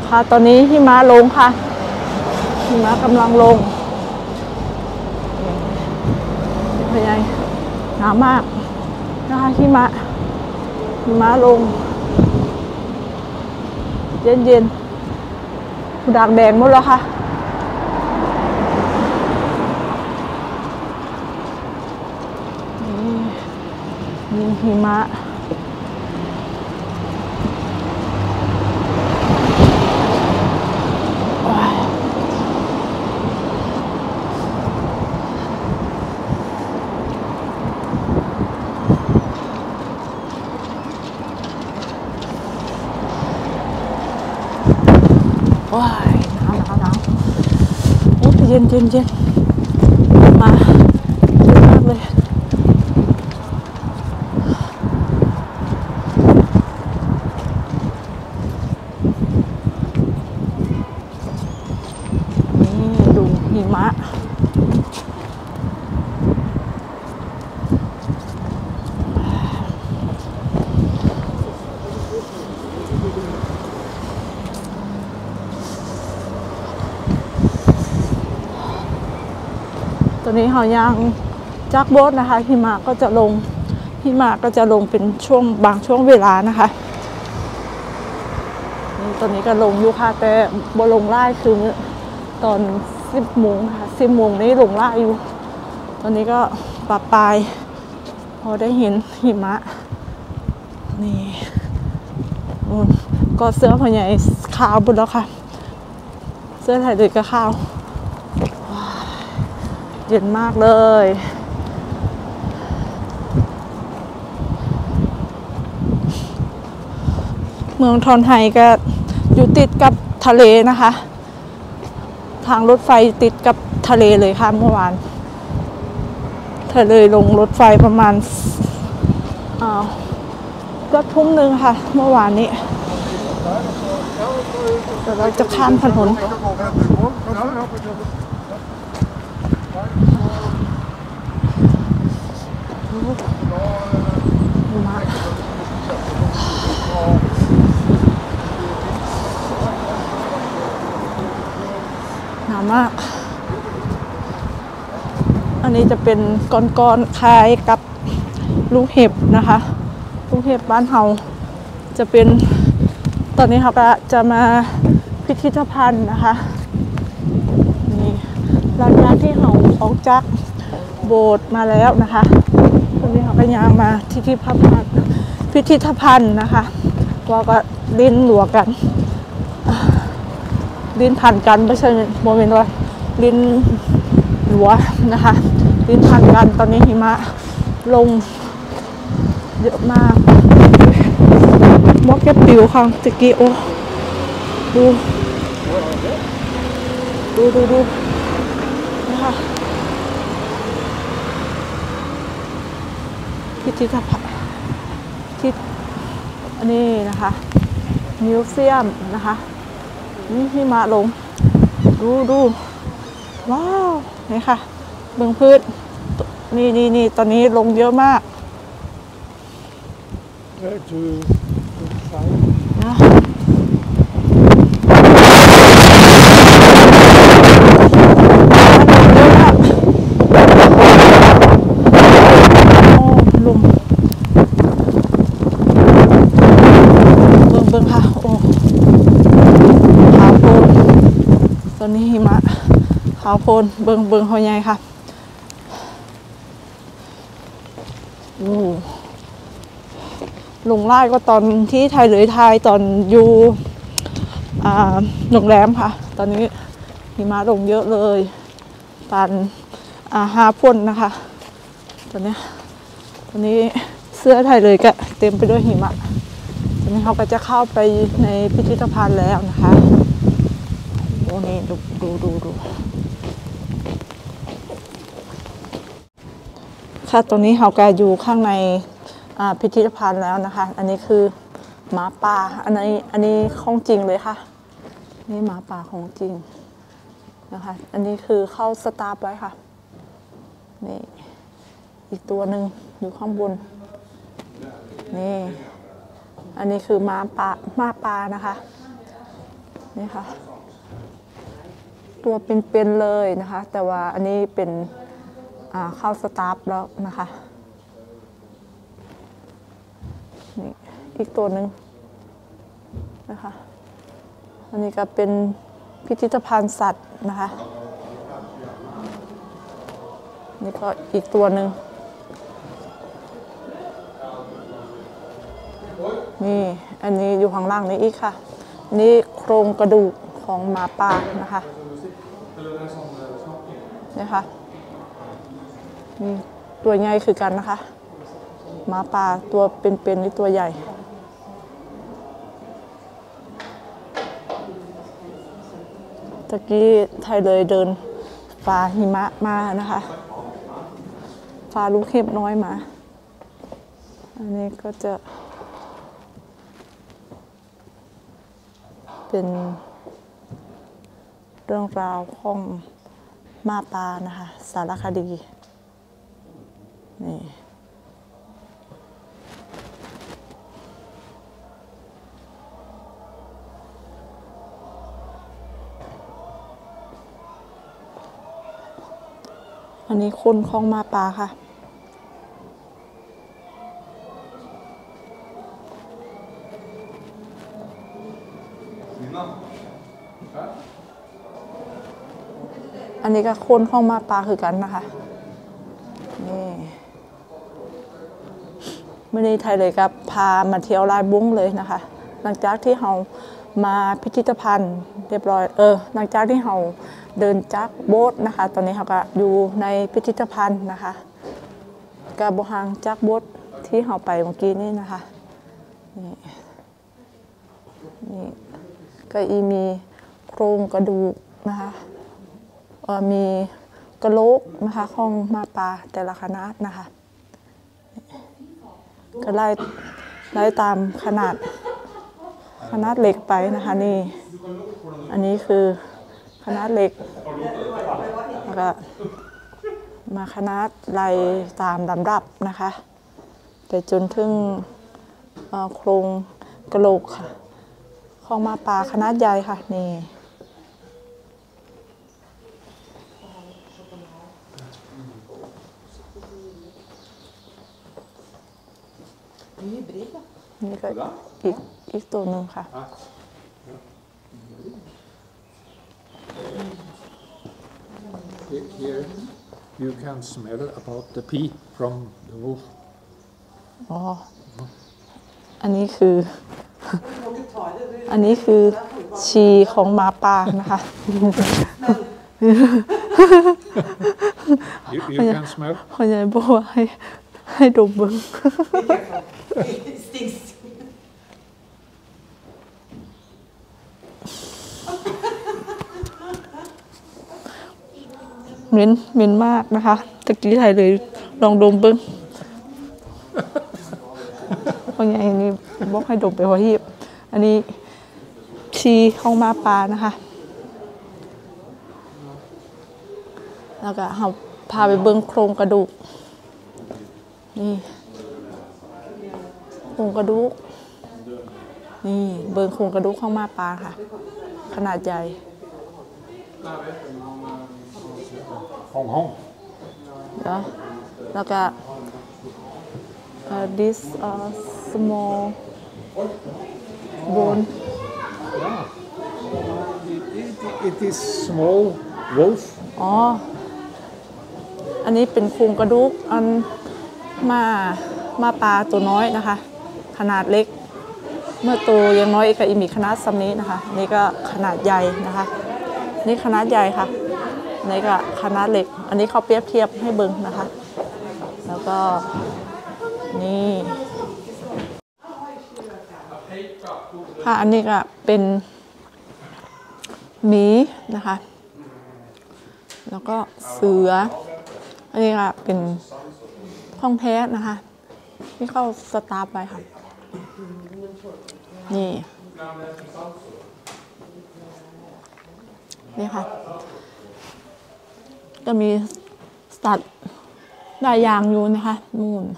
ค่ะตอนนี้หิมะลงค่ะหิมะกำลังลงเป็นไงหนาวมากนะคะหิมะลงเย็นๆดากแดงหมดแล้วค่ะนี่หิมะว้ายหนาวโอ้เย็นมาเย็นมากเลยนี่ดูหิมะตอนนี้เขายังจากโบสนะคะหิมะก็จะลงเป็นบางช่วงเวลานะคะนี่ตอนนี้ก็ลงอยู่ค่ะแต่บ่ลงไล่คือตอน10 โมงค่ะ10 โมงนี้ลงไล่อยู่ตอนนี้ก็ปลายพอได้เห็นหิมะนี่ก็เสื้อพอใหญ่ขาวบุญแล้วค่ะเสื้อถ่ายเด็กก็ขาวเย็นมากเลยเมืองทอนไฮก็อยู่ติดกับทะเลนะคะทางรถไฟติดกับทะเลเลยค่ะเมื่อวานเธอเลยลงรถไฟประมาณก็ทุ่ม 1ค่ะเมื่อวานนี้เดี๋ยวเราจะข้ามถนนหนาวมากอันนี้จะเป็นก้อนๆคล้ายกับลูกเห็บนะคะลูกเห็บบ้านเฮาจะเป็นตอนนี้เขาก็จะมาพิพิธภัณฑ์นะคะนี่หลังจากที่เขาออกจากโบสถ์มาแล้วนะคะตอนนี้เขาก็ย่างมาพิพิธภัณฑ์นะคะว่าก็ลิ้นหลวกันลิ้นพันกันไม่ใช่โมเมนต์ว่าลิ้นหลัวนะคะลิ้นพันกันตอนนี้หิมะลงเยอะมากมอกแกปิวค่ะตะกี้โอ้ดูนะคะพิพิธภัณฑ์ที่อันนี้นะคะมิวเซียมนะคะนี่หิมะลงดูว้าวนี่ค่ะเบื้องพืชนี่ตอนนี้ลงเยอะมากนะลมเบิ่งค่ะโอ้ขาวโพลนตอนนี้หิมะขาวโพลนเบิ่งหอยใหญ่ค่ะลงไล่ก็ตอนที่ไทยตอนอยู่โรงแรมค่ะตอนนี้หิมะลงเยอะเลยปาน5 พ่นนะคะตอนนี้เสื้อไทยเลยก็เต็มไปด้วยหิมะตอนนี้เขาก็จะเข้าไปในพิพิธภัณฑ์แล้วนะคะโอ้นี่ดูค่ะตอนนี้เขาก็อยู่ข้างในพิพิธภัณฑ์แล้วนะคะอันนี้คือหมาป่าอันนี้ของจริงเลยค่ะนี่หมาป่าของจริงนะคะอันนี้คือเข้าสตาร์ฟไว้ค่ะนี่อีกตัวหนึ่งอยู่ข้างบนนี่อันนี้คือหมาป่านะคะนี่ค่ะตัวเป็นๆเลยนะคะแต่ว่าอันนี้เป็นเข้าสตาร์ฟแล้วนะคะนี่อีกตัวหนึ่งนะคะอันนี้ก็เป็นพิพิธภัณฑ์สัตว์นะคะนี่ก็อีกตัวหนึ่งนี่อันนี้อยู่ข้างล่างนี้อีกค่ะนี่โครงกระดูกของหมาป่านะคะนี่ค่ะนี่ตัวใหญ่คือกันนะคะหมาป่าตัวเป็นๆนี่ตัวใหญ่ตะกี้ไทยเลยเดินฝ่าหิมะมานะคะฝ่าลูกเห็บน้อยมาอันนี้ก็จะเป็นเรื่องราวของหมาป่านะคะสารคดีนี่อันนี้คนของหมาป่าค่ะอันนี้ก็คนของหมาป่าคือกันนะคะนี่ไม่ได้ไทยเลยครับพามาเที่ยวลายบุ้งเลยนะคะหลังจากที่เรามาพิพิธภัณฑ์เรียบร้อยหลังจากที่เราเดินจากโบ๊ทนะคะตอนนี้เราก็อยู่ในพิพิธภัณฑ์นะคะกระบห่างจากโบ๊ทที่เราไปเมื่อกี้นี่นะคะนี่ก็มีโครงกระดูกนะคะมีกระโหลกนะคะของหมาป่าแต่ละคณะนะคะก็ไล่ตามขนาดเล็กไปนะคะนี่อันนี้คือขนาดเล็กแล้วก็มาขนาดไล่ตามลำดับนะคะไปจนถึงโครงกระโหลกค่ะของหมาป่าขนาดใหญ่ค่ะนี่นี่ก็อีกตัวหนึ่งค่ะ Here you can smell about the pee from the wolf. อ๋ออันนี้คือฉี่ของหมาป่านะคะ You can smell. พ่อใหญ่บอกว่าให้ดมเบิ้ง เหม็นมากนะคะตะกี้ไทยเลยลองดมเบิ้งพ่อใหญ่นี่บอกให้ดมไปหัวหีบอันนี้ชีของหมาป่านะคะแล้วก็เราพาไปเบิ้งโครงกระดูกนี่โครงกระดูกนี่เบิ้งโครงกระดูกของหมาป่าค่ะขนาดใหญ่ Hong. แล้วก็ this small bone It is small wolf. อ๋ออันนี้เป็นโครงกระดูกอันมาปลาตัวน้อยนะคะขนาดเล็กเมื่อตัวยังน้อยก็มีขนาดซ้ำนี้นะคะนี่ก็ขนาดใหญ่นะคะนี่ขนาดใหญ่ค่ะนี่ก็ขนาดเล็กอันนี้เขาเปรียบเทียบให้เบิ่งนะคะแล้วก็นี่ค่ะอันนี้ก็เป็นหมีนะคะแล้วก็เสืออันนี้ก็เป็นท้องแท้นะคะที่เข้าสตาร์ฟไว้ค่ะนี่ค่ะจะมีสัตว์หลายอย่างอยู่นะคะนู่น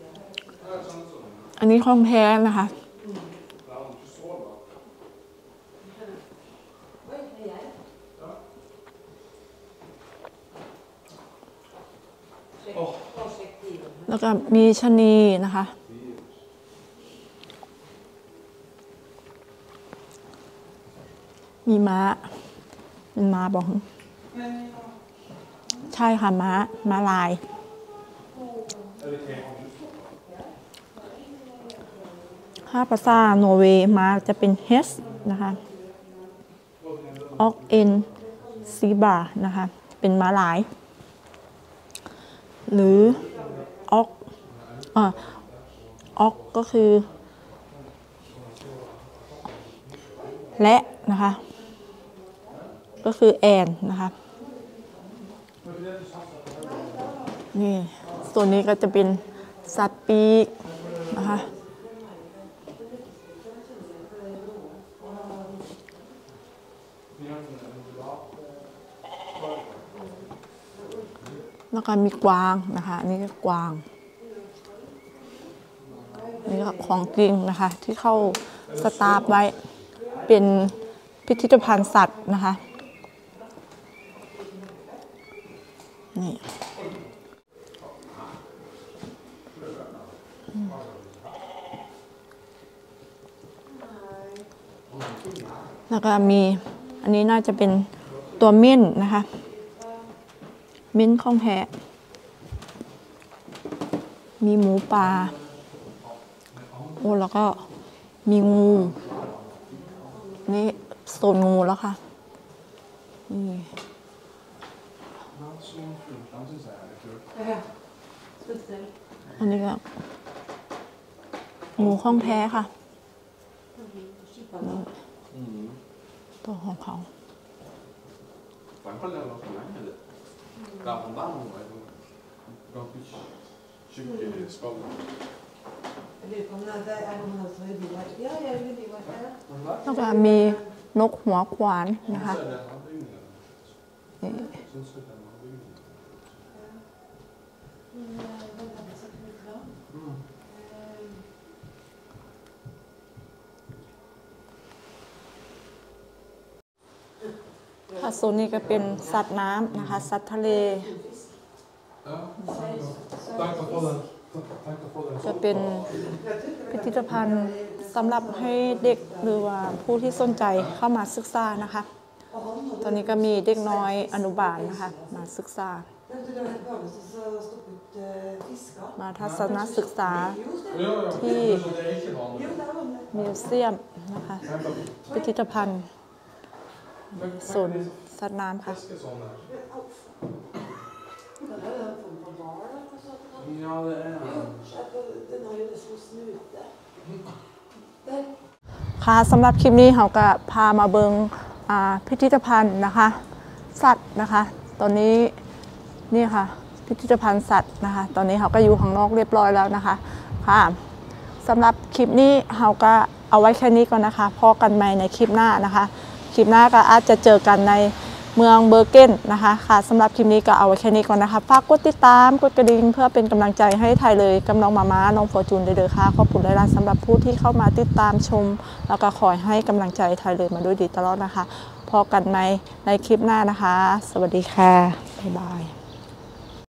อันนี้ท้องแท้นะคะแล้วก็มีชะนีนะคะมีม้าเป็นม้าบอกใช่ค่ะม้าลายถ้าภาษาโนอร์เวย์ม้าจะเป็นเฮสนะคะออกเอ็นซีบานะคะเป็นม้าลายหรือออกก็คือและนะคะก็คือแอนนะคะนี่ส่วนนี้ก็จะเป็นสัตว์ปีกนะคะแล้วก็มีกวางนะคะอันนี้ก็กวางนี่ก็ของจริงนะคะที่เข้าสตาร์ฟไว้เป็นพิพิธภัณฑ์สัตว์นะคะนี่แล้วก็มีอันนี้น่าจะเป็นตัวเม่นนะคะเม่นของแท้มีหมูป่าโอ้แล้วก็มีงูนี่โซนงูแล้วค่ะนี่อันนี้ก็งูข้องแท้ค่ะตัวของเขาแล้วก็มีนกหัวขวานนะคะค่ะโซนนี้ก็เป็นสัตว์น้ำนะคะสัตว์ทะเลจะเป็นพิพิธภัณฑ์สำหรับให้เด็กหรือว่าผู้ที่สนใจเข้ามาศึกษานะคะตอนนี้ก็มีเด็กน้อยอนุบาลนะคะมาศึกษามาทัศนศึกษาที่มิวเซียมนะคะพิพิธภัณฑ์โซนสัตว์น้ำค่ะค่ะสำหรับคลิปนี้เราก็พามาเบิงพิพิธภัณฑ์นะคะสัตว์นะคะตอนนี้นี่ค่ะพิพิธภัณฑ์สัตว์นะคะตอนนี้เราก็อยู่ข้างนอกเรียบร้อยแล้วนะคะค่ะสำหรับคลิปนี้เราก็เอาไว้แค่นี้ก่อนนะคะพอกันใหม่ในคลิปหน้านะคะคลิปหน้าก็อาจจะเจอกันในเมืองเบอร์เกนนะคะค่ะสำหรับคลิปนี้ก็เอาไว้แค่นี้ก่อนนะคะฝากกดติดตามกดกระดิ่งเพื่อเป็นกำลังใจให้ไทยเลยกำลังมาน้องฟอร์จูนเด้อค่ะขอบคุณหลายๆสำหรับผู้ที่เข้ามาติดตามชมแล้วก็ขอให้กำลังใจไทยเลยมาด้วยดีตลอดนะคะพอกันในคลิปหน้านะคะสวัสดีค่ะบ๊ายบาย